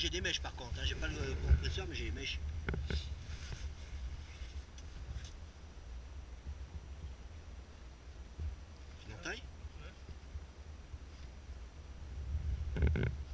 j'ai des mèches par contre, hein. J'ai pas le compresseur mais j'ai les mèches. Tu l'entailles? Ouais.